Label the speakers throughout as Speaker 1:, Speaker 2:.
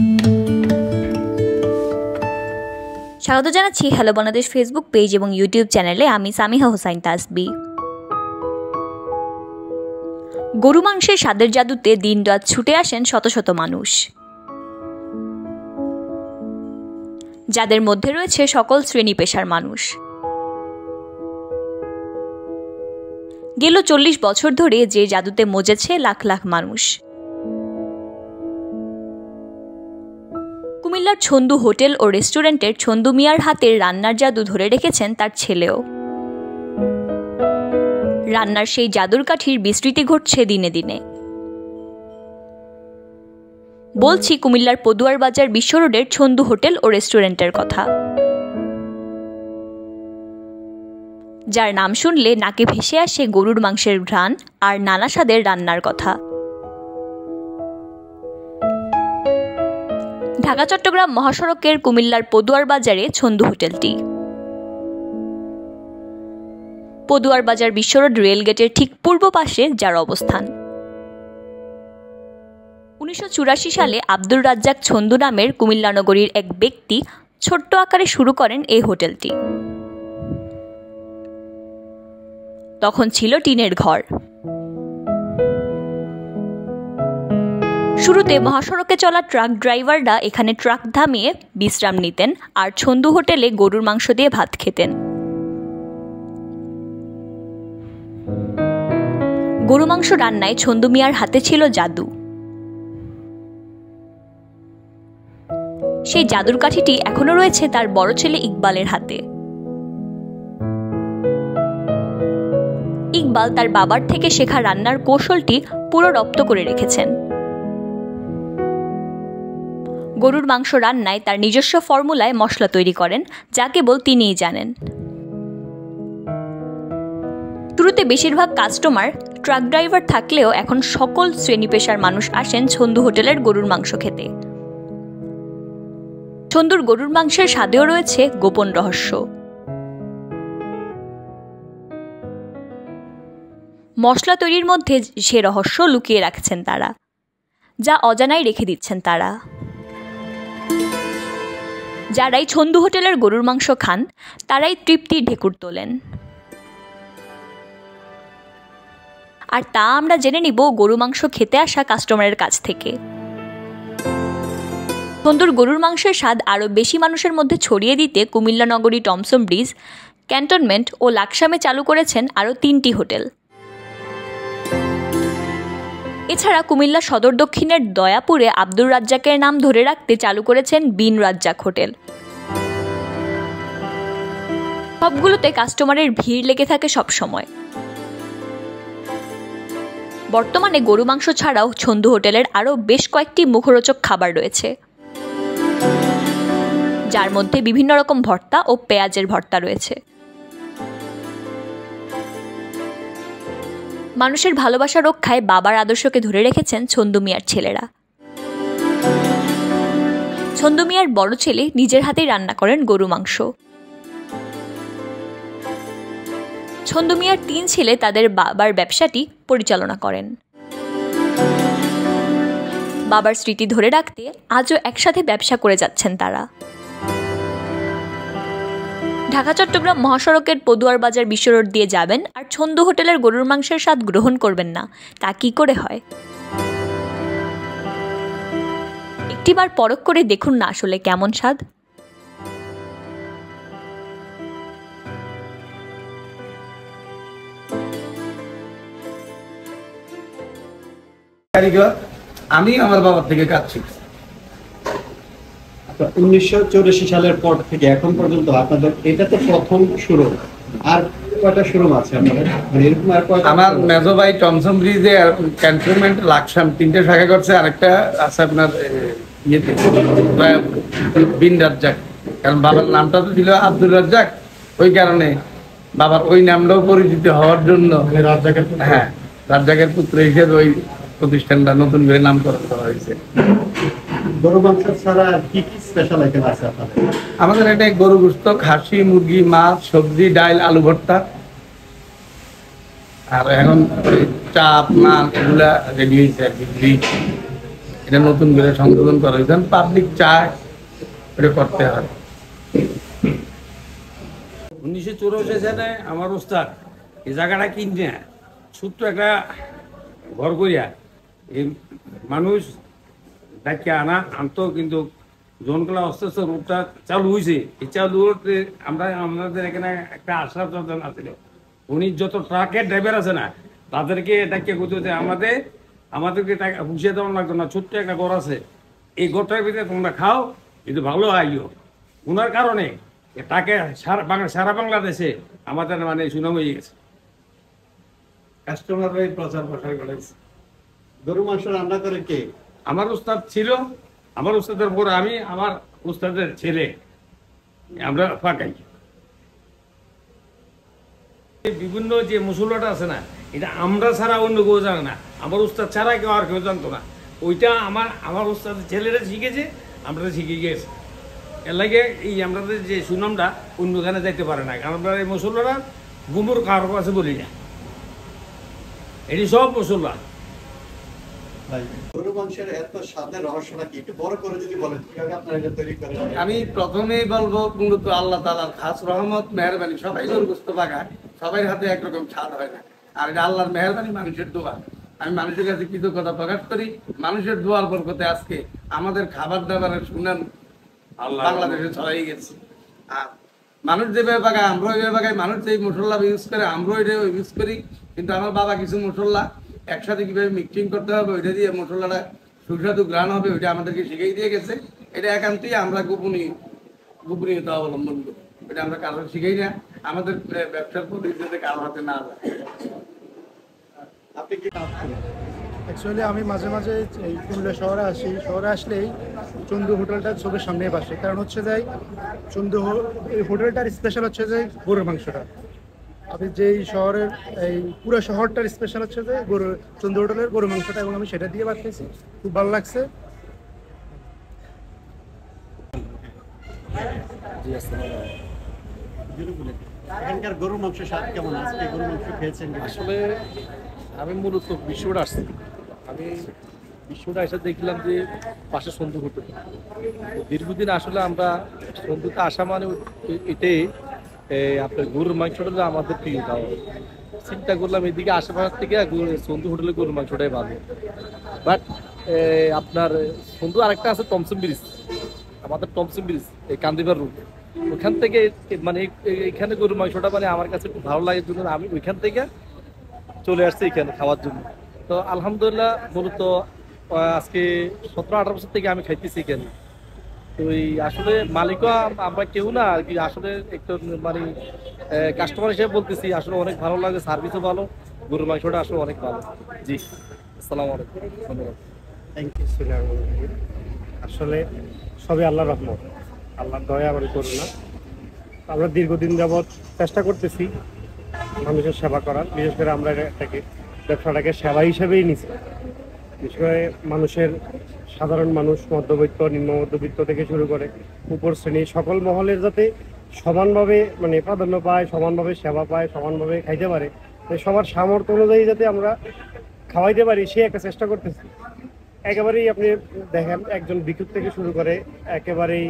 Speaker 1: স্বাগত জানাচ্ছি hello Bangladesh Facebook page এবং ইউটিউব চ্যানেলে। আমি সামিহা হোসাইন তাসবি। গরু মাংসের স্বাদের জাদুতে দিনরাত ছুটে আসেন শত শত মানুষ, যাদের মধ্যে রয়েছে সকল শ্রেণী পেশার মানুষ। গেল 40 বছর ধরে যে জাদুতে মজেছে লাখ লাখ মানুষ। কুমিল্লার ছন্দু হোটেল ও রেস্টুরেন্টের ছন্দু মিয়ার হাতের রান্নার জাদু ধরে রেখেছেন তার ছেলেও। রান্নার সেই জাদুর কাঠির বিস্তৃতি ঘটছে দিনে দিনে। বলছি কুমিল্লার পদুয়ার বাজার বিশ্ব রোডের ছন্দু হোটেল ও রেস্টুরেন্টের কথা, যার নাম শুনলে নাকে ভেসে আসে গরুর মাংসের ঘ্রাণ আর নানা স্বাদের রান্নার কথা। ঢাকা চট্টগ্রাম মহাসড়কের কুমিল্লার পদুয়ার বাজারে ছন্দু হোটেলটি। পদুয়ার বাজার বিশ্বরোড রেলগেটের ঠিক পূর্ব পাশে যার অবস্থান। 1984 সালে আব্দুর রাজ্জাক ছন্দু নামের কুমিল্লা নগরীর এক ব্যক্তি ছোট্ট আকারে শুরু করেন এই হোটেলটি। তখন ছিল টিনের ঘর। শুরুতে মহাসড়কে চলা ট্রাক ড্রাইভাররা এখানে ট্রাক থামিয়ে বিশ্রাম নিতেন আর ছন্দু হোটেলে গরুর মাংস দিয়ে ভাত খেতেন। গরু মাংস রান্নায় ছন্দু মিয়ার হাতে ছিল জাদু। সেই জাদুর কাঠিটি এখনো রয়েছে তার বড় ছেলে ইকবালের হাতে। ইকবাল তার বাবার থেকে শেখা রান্নার কৌশলটি পুরো রপ্ত করে রেখেছেন। গরুর মাংস রান্নায় তার নিজস্ব ফর্মুলায় মশলা তৈরি করেন, যা কেবল তিনিই জানেন। শুরুতে বেশিরভাগ কাস্টমার ট্রাক ড্রাইভার থাকলেও এখন সকল শ্রেণী পেশার মানুষ আসেন ছন্দু হোটেলের গরুর মাংস খেতে। ছন্দুর গরুর মাংসের স্বাদেও রয়েছে গোপন রহস্য। মশলা তৈরির মধ্যে সে রহস্য লুকিয়ে রাখছেন তারা, যা অজানাই রেখে দিচ্ছেন তারা। যারাই ছন্দু হোটেলের গরুর মাংস খান তারাই তৃপ্তির ঢেকুর তোলেন। আর তা আমরা জেনে নিব গরু মাংস খেতে আসা কাস্টমারের কাছ থেকে। ছন্দুর গরুর মাংসের স্বাদ আরও বেশি মানুষের মধ্যে ছড়িয়ে দিতে কুমিল্লা নগরী টমসম ব্রিজ, ক্যান্টনমেন্ট ও লাকসামে চালু করেছেন আরও 3টি হোটেল। এছাড়া কুমিল্লা সদর দক্ষিণের দয়াপুরে আব্দুর রাজ্জাকের নাম ধরে রাখতে চালু করেছেন বিন রাজ্জাক হোটেল। সবগুলোতে কাস্টমারের ভিড় লেগে থাকে সবসময়। বর্তমানে গরু মাংস ছাড়াও ছন্দু হোটেলের আরও বেশ কয়েকটি মুখরোচক খাবার রয়েছে, যার মধ্যে বিভিন্ন রকম ভর্তা ও পেঁয়াজের ভর্তা রয়েছে। মানুষের ভালোবাসা রক্ষায় বাবার আদর্শকে ধরে রেখেছেন ছন্দু মিয়ার ছেলেরা। ছন্দু মিয়ার বড় ছেলে নিজের হাতেই রান্না করেন গরু মাংস। ছন্দু মিয়ার 3 ছেলে তাদের বাবার ব্যবসাটি পরিচালনা করেন। বাবার স্মৃতি ধরে রাখতে আজও একসাথে ব্যবসা করে যাচ্ছেন তারা। ঢাকা চট্টগ্রাম মহাসড়কের পদুয়ার বাজার বিশ্ব রোড দিয়ে যাবেন আর ছন্দু হোটেলের গরুর মাংসের স্বাদ গ্রহণ করবেন না, তা কি করে হয়? একটিবার পরখ করে দেখুন না আসলে কেমন স্বাদ।
Speaker 2: আমি আমার বাবার থেকে কাজ শিখছি।
Speaker 3: 1984 সালের পর থেকে এখন পর্যন্ত আপনাদের এটা তো প্রথম শুরু, আর কয়টা শোরুম আছে আপনাদের? এরকম আর কয়টা?
Speaker 2: আমার মেজো ভাই টমসম ব্রিজে ক্যান্টনমেন্ট লাকসাম 3টে শাখা করছে, আরেকটা আছে আপনার ইয়েতে বিন রাজ্জাক। কারণ বাবার নামটা তো ছিল আব্দুর রাজ্জাক, ওই কারণে বাবার ওই নামটাও পরিচিত হওয়ার জন্য
Speaker 3: রাজ্জাকের
Speaker 2: হ্যাঁ রাজ্জাকের পুত্র হিসেবে ওই প্রতিষ্ঠানটা নতুন করে নামকরণ করা হয়েছে।
Speaker 3: গরু মাংস ছাড়া কি কি স্পেশাল আইটেম আছে আপনাদের?
Speaker 2: আমাদের এটা গরু গোশত, খাসি, মুরগি, মাছ, সবজি, ডাল, আলু ভর্তা, আর এখন চাপ নান এগুলা রেডি হয়েছে আর কি। এটা নতুন করে সংশোধন করা হয়েছে, পাবলিক চায় এটা করতে হয়।
Speaker 4: 1984 সালে আমার ওস্তাদ এই জায়গাটা কিনে ছোট্ট একটা ঘর করিয়া এই মানুষ ডাকে আনতো, কিন্তু জনগুলা আস্তে আস্তে রোডটা চালু হয়েছে। এই চালু রোডে আমাদের এখানে একটা আশা আছিল, উনি যত ট্রাকের ড্রাইভার আছে না তাদেরকে ডাকিয়ে করতে হচ্ছে আমাদেরকে টাকা পুষিয়ে দেওয়া লাগতো না, ছোট্ট একটা ঘর আছে, এই ঘরটার ভিতরে তোমরা খাও, কিন্তু ভালো আইও। ওনার কারণে তাকে সারা বাংলাদেশে আমাদের মানে সুনাম হয়ে গেছে।
Speaker 3: কাস্টমাররা প্রচার প্রসার করেছে। গরু মাংস রান্না করে কে?
Speaker 4: আমার উস্তাদ ছিল, আমার উস্তাদের পর আমি, আমার উস্তাদের ছেলে, আমরা পাকাই। বিভিন্ন যে মশলাটা আছে না, এটা আমরা ছাড়া অন্য কেউ জানে না, আমার উস্তাদ ছাড়া কেউ আর কেউ জানতো না। ওইটা আমার উস্তাদের ছেলেরা শিখেছে, আমরা শিখে গেছি। এর লাগে এই আমাদের যে সুনামটা অন্যখানে যাইতে পারে না, কারণ আমরা এই মশলাটা গুমুর কারো কাছে বলি না, এটি সব মশলা।
Speaker 3: গরু মাংসের এত স্বাদের রহস্যটা কি, একটু বড় করে যদি বলেন কিভাবে আপনারা এটা তৈরি করেন?
Speaker 2: আমি প্রথমেই বলবো মূলত আল্লাহ তাআলার খাস রহমত মেহরবানি। সবাই গরু গোশত পাকায়, সবাই হাতে একরকম স্বাদ হয় না, আর এটা আল্লাহর মেহরবানি, মানুষের দোয়া। আমি মানুষের কাছে কৃতজ্ঞতা প্রকাশ করি, মানুষের দোয়ার বরকতে আজকে আমাদের খাবার দাবারের সুনাম বাংলাদেশে ছড়াই গেছে। আর মানুষ যেভাবে পাকায় আমরা ওইভাবে পাকাই, মানুষ যেই মশলা ইউজ করে আমরা ওইটা ইউজ করি, কিন্তু আমার বাবা কিছু মশলা একসাথে কিভাবে মিক্সিং করতে হবে, ওইটা দিয়ে মশলাটা সুস্বাদু গ্রান হবে, ওইটা আমাদেরকে শিখিয়ে দিয়ে গেছে। এটা একান্তই আমরা গোপনীয়তা অবলম্বন করি, এটা আমরা কারো শিখাই না, আমাদের ব্যবসার পদ্ধতিতে কারো হাতে না যায়।
Speaker 3: আপনি কি কাজ করেন?
Speaker 5: অ্যাকচুয়ালি আমি মাঝে মাঝে এই কুমিল্লা শহরে আসি, শহরে আসলেই চন্দু হোটেলটা চোখের সামনে পাশে, কারণ হচ্ছে যে এই হোটেলটার স্পেশাল হচ্ছে যে গরুর মাংসটা। আমি যেই শহরের এই পুরো শহরটার স্পেশাল হচ্ছে যে চন্দু হোটেলের গরুর মাংসটা, এবং আমি সেটা দিয়ে ভাত খেয়েছি, খুব ভালো লাগছে।
Speaker 3: এখানকার গরুর মাংসের স্বাদ কেমন? আজকে গরুর মাংস খেয়েছেন?
Speaker 6: আসলে আমি মূলত বিশ্বটা আসছি, আমি বিশ্বটা এসে দেখলাম যে পাশে সন্ধু হোটেল। দীর্ঘদিন আসলে আমরা সন্ধুতে আসা মানে এটাই আপনার গরুর মাংসটা আমাদের প্রিয় খাওয়া। চিন্তা করলাম এদিকে আশেপাশ থেকে সন্ধু হোটেলে গরুর মাংসটাই ভালো। বাট আপনার সন্ধু আরেকটা আছে টমসন ব্রিজ, আমাদের টমসন ব্রিজ এই কান্দিবার রুট, ওখান থেকে মানে এখানে গরুর মাংসটা মানে আমার কাছে খুব ভালো লাগে, জন্য আমি ওইখান থেকে চলে আসছি এখানে খাওয়ার জন্য। তো আলহামদুলিল্লাহ মূলত আজকে 17-18 বছর থেকে আমি খাইতেছি এখানে। তো এই আসলে মালিকও আমরা কেউ না আর কি, আসলে একটু মানে কাস্টমার হিসেবে বলতেছি, আসলে অনেক ভালো লাগে, সার্ভিসও ভালো, গরুর মাংসটা আসলে অনেক ভালো। জি, আসসালামু আলাইকুম, ধন্যবাদ।
Speaker 3: Thank you.
Speaker 5: আসলে সবই আল্লাহর রহমত, আল্লাহর দয়া এবং করুণা। আমরা দীর্ঘদিন যাবৎ চেষ্টা করতেছি মানুষের সেবা করার, বিশেষ করে আমরা এটাকে ব্যবসাটাকে সেবা হিসেবেই নিচ্ছি। বিশেষ করে মানুষের সাধারণ মানুষ, মধ্যবিত্ত, নিম্ন মধ্যবিত্ত থেকে শুরু করে উপর শ্রেণী সকল মহলের যাতে সমানভাবে মানে প্রাধান্য পায়, সমানভাবে সেবা পায়, সমানভাবে খাইতে পারে, সবার সামর্থ্য অনুযায়ী যাতে আমরা খাওয়াইতে পারি, সে একটা চেষ্টা করতেছি। একেবারেই আপনি দেখেন একজন ভিক্ষুক থেকে শুরু করে একেবারেই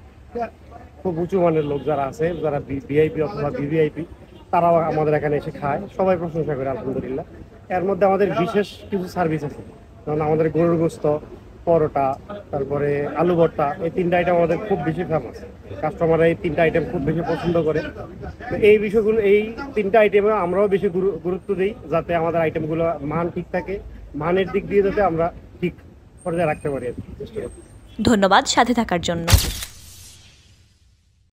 Speaker 5: খুব উঁচু মানের লোক যারা আছে, যারা ভিআইপি অথবা ভিভিআইপি, তারাও আমাদের এখানে এসে খায়, সবাই প্রশংসা করে আলহামদুলিল্লাহ। এর মধ্যে আমাদের বিশেষ কিছু সার্ভিস আছে, যেমন আমাদের গরুর গোশত, পরোটা, তারপরে আলু ভর্তা, এই 3টা আইটেম আমাদের খুব বেশি ফেমাস। কাস্টমাররা এই 3টা আইটেম খুব বেশি পছন্দ করে। তো এই বিষয়গুলো, এই 3টা আইটেমে আমরাও বেশি গুরুত্ব দিই, যাতে আমাদের আইটেমগুলো মান ঠিক থাকে, মানের দিক দিয়ে যাতে আমরা ঠিক পর্যায়ে রাখতে পারি।
Speaker 1: ধন্যবাদ সাথে থাকার জন্য।